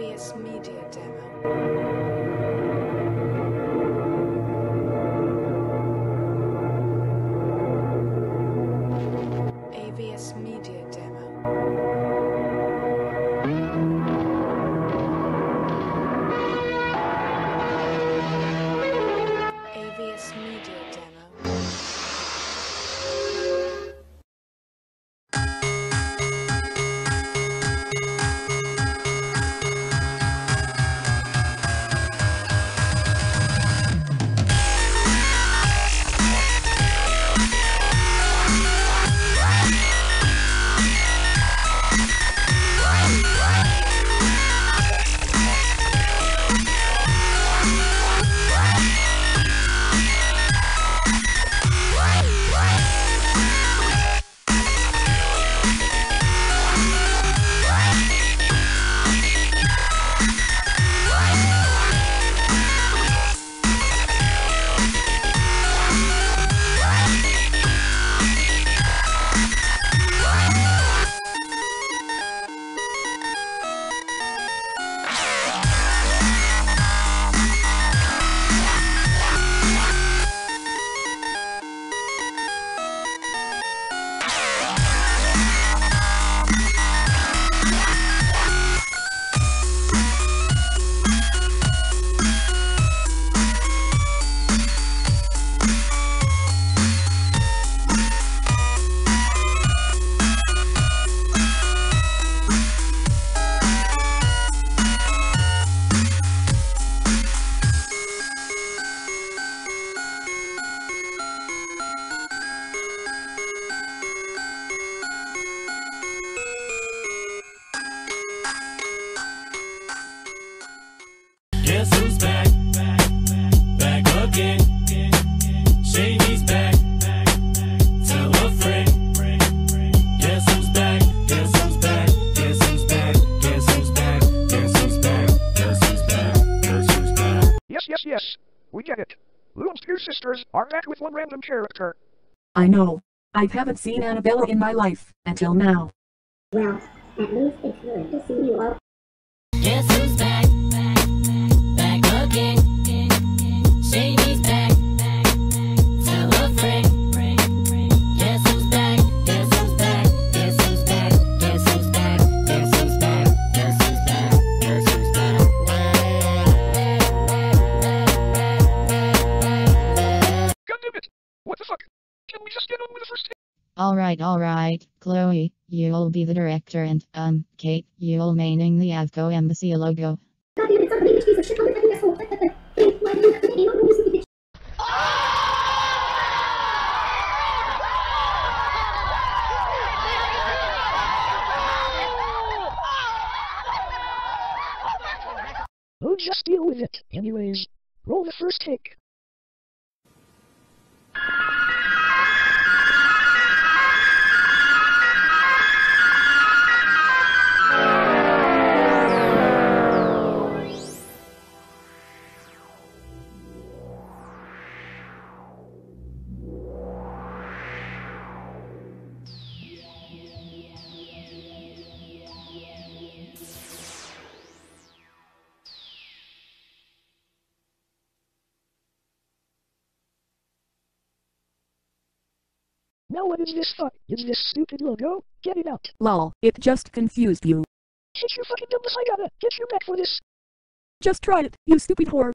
AVS Media Demo. AVS Media Demo. AVS Media Demo. Guess who's back? Back again. Shady's back. Tell a friend. Guess who's back? Guess who's back? Guess who's back? Guess who's back? Guess who's back? Guess who's back? Guess who's back? Yes. We get it. Loon's two sisters are back with one random character. I know. I haven't seen Annabella in my life, until now. Well, at least it's good to see you all. Guess who's back? Back again. Shady's back. Tell a friend. Guess who's back? Guess who's back? Guess who's back? Guess who's back? Guess who's back? Guess who's back? Guess who's back? God damn it! What the fuck? Can we just get on with the first take? Alright, Chloe, you'll be the director and, Kate, you'll maining the Avco Embassy logo. God damn it, somebody piece of shit, I'm an asshole. Hey, why do you have to be on this bitch? We'll just deal with it. Anyways, roll the first take. Now what is this fuck? Is this stupid logo? Get it out. Lol, it just confused you. Shit, you fucking dumbness, I gotta get you back for this. Just try it, you stupid whore.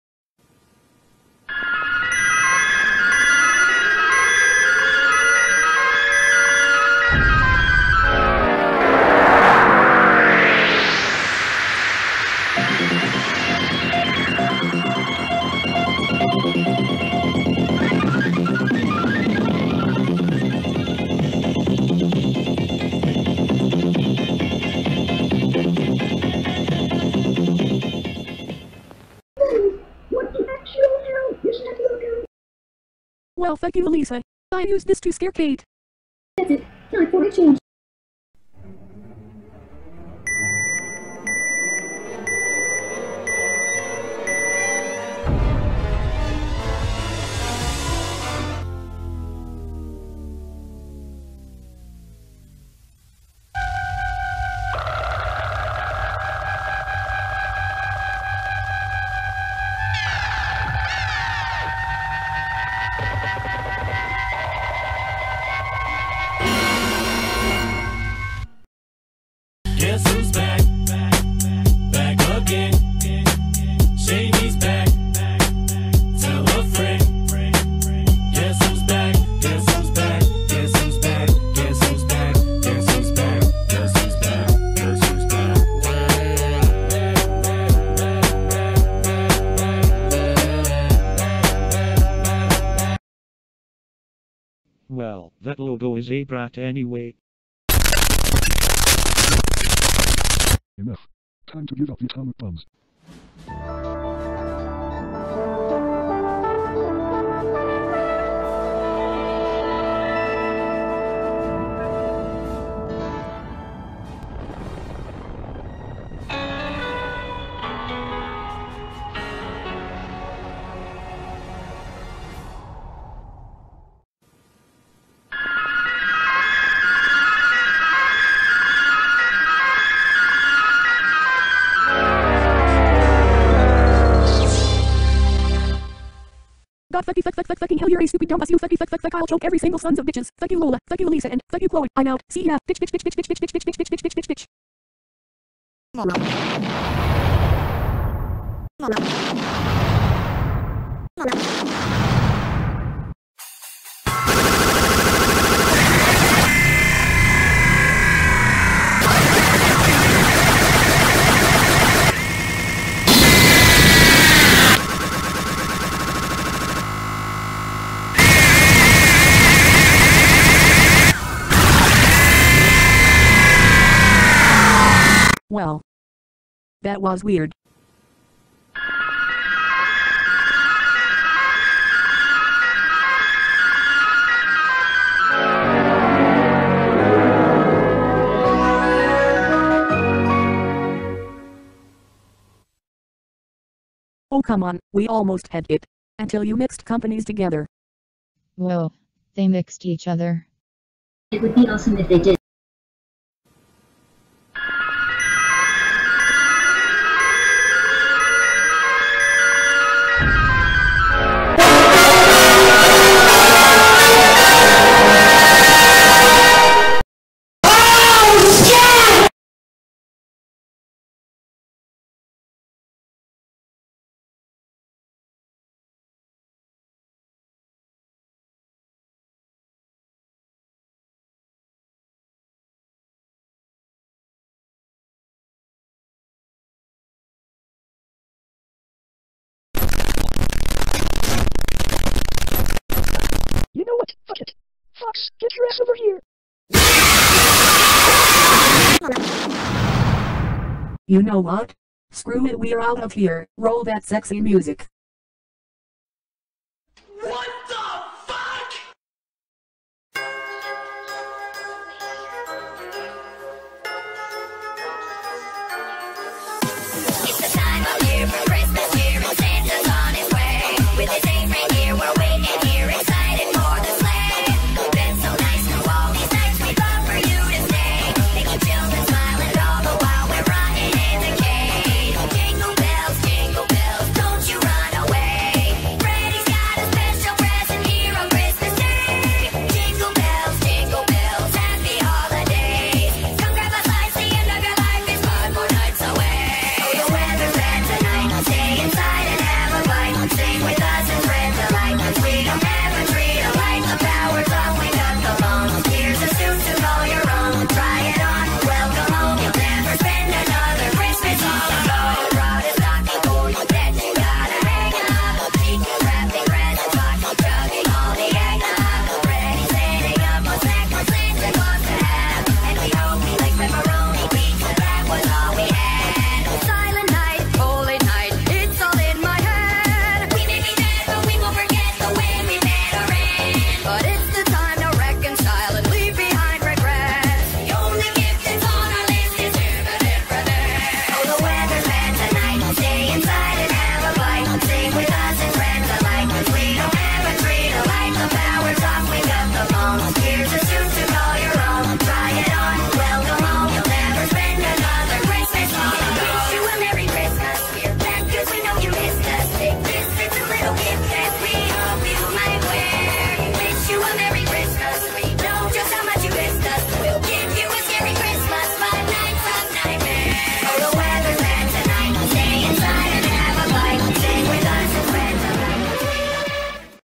What the actual hell is that logo? Well, fuck you, Lisa. I used this to scare Kate. That's it. Time for a change. Well, that logo is a brat anyway. Enough. Time to give up the atomic bombs. God fucking hell, you're a stupid dumb ass, you fuck, I'll choke every single sons of bitches. Fuck you Lola, fuck you Lisa, and fuck you Chloe. I'm out. See ya, Well, that was weird. Oh come on, we almost had it. Until you mixed companies together. Whoa, they mixed each other. It would be awesome if they did. You know what? Fuck it. Fox, get your ass over here. You know what? Screw it, we're out of here. Roll that sexy music.